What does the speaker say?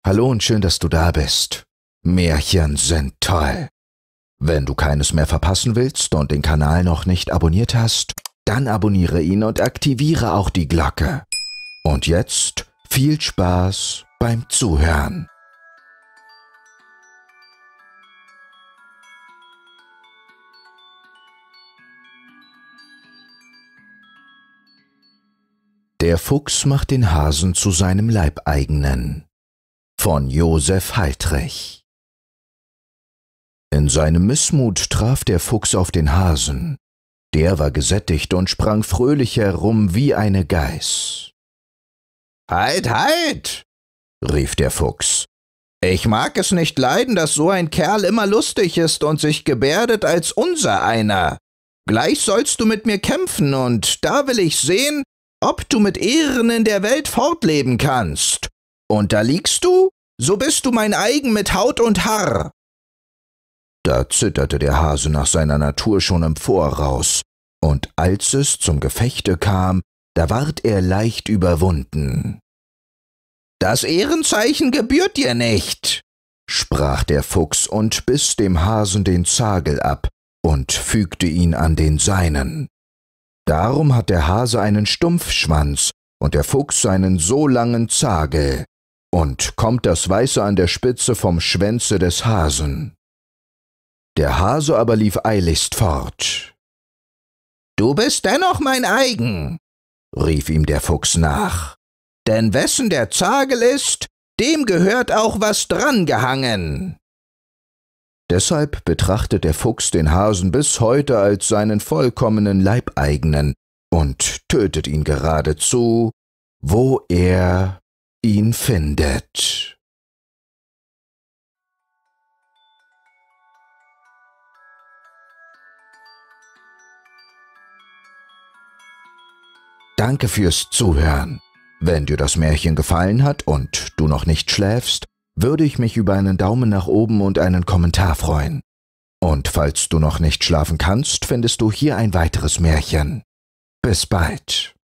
Hallo und schön, dass du da bist. Märchen sind toll. Wenn du keines mehr verpassen willst und den Kanal noch nicht abonniert hast, dann abonniere ihn und aktiviere auch die Glocke. Und jetzt viel Spaß beim Zuhören. Der Fuchs macht den Hasen zu seinem Leibeigenen. Von Josef Haltrich. In seinem Missmut traf der Fuchs auf den Hasen. Der war gesättigt und sprang fröhlich herum wie eine Geiß. »Halt, halt!« rief der Fuchs. »Ich mag es nicht leiden, dass so ein Kerl immer lustig ist und sich gebärdet als unsereiner. Gleich sollst du mit mir kämpfen, und da will ich sehen, ob du mit Ehren in der Welt fortleben kannst. Unterliegst du, so bist du mein eigen mit Haut und Haar.« Da zitterte der Hase nach seiner Natur schon im Voraus, und als es zum Gefechte kam, da ward er leicht überwunden. »Das Ehrenzeichen gebührt dir nicht«, sprach der Fuchs und biss dem Hasen den Zagel ab und fügte ihn an den seinen. Darum hat der Hase einen Stumpfschwanz und der Fuchs seinen so langen Zagel, und kommt das Weiße an der Spitze vom Schwänze des Hasen. Der Hase aber lief eiligst fort. »Du bist dennoch mein eigen«, rief ihm der Fuchs nach, »denn wessen der Zagel ist, dem gehört auch was dran gehangen.« Deshalb betrachtet der Fuchs den Hasen bis heute als seinen vollkommenen Leibeigenen und tötet ihn geradezu, wo er ihn findet. Danke fürs Zuhören. Wenn dir das Märchen gefallen hat und du noch nicht schläfst, würde ich mich über einen Daumen nach oben und einen Kommentar freuen. Und falls du noch nicht schlafen kannst, findest du hier ein weiteres Märchen. Bis bald.